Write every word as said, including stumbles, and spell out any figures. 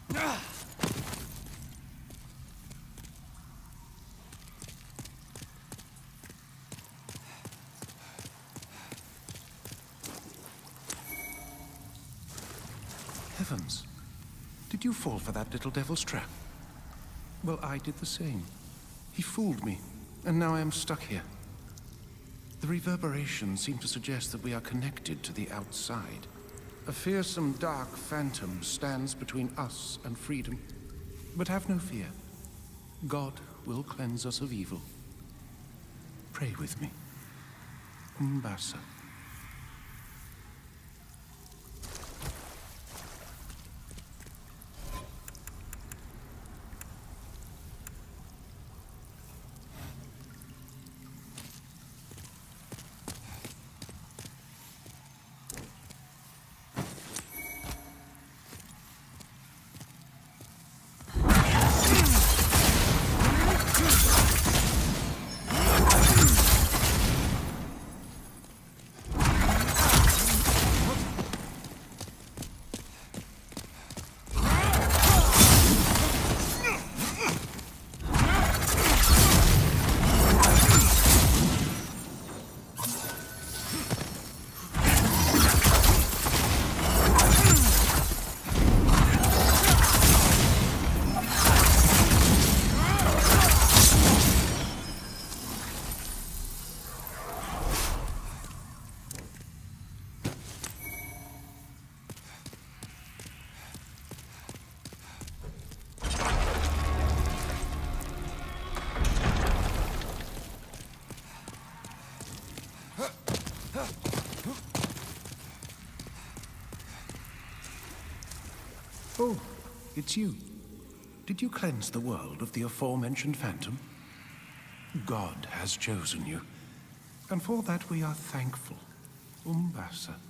Heavens! Did you fall for that little devil's trap? Well, I did the same. He fooled me, and now I am stuck here. The reverberations seem to suggest that we are connected to the outside. A fearsome dark phantom stands between us and freedom. But have no fear. God will cleanse us of evil. Pray with me. Umbasa. Oh, it's you. Did you cleanse the world of the aforementioned phantom? God has chosen you, and for that we are thankful. Umbasa.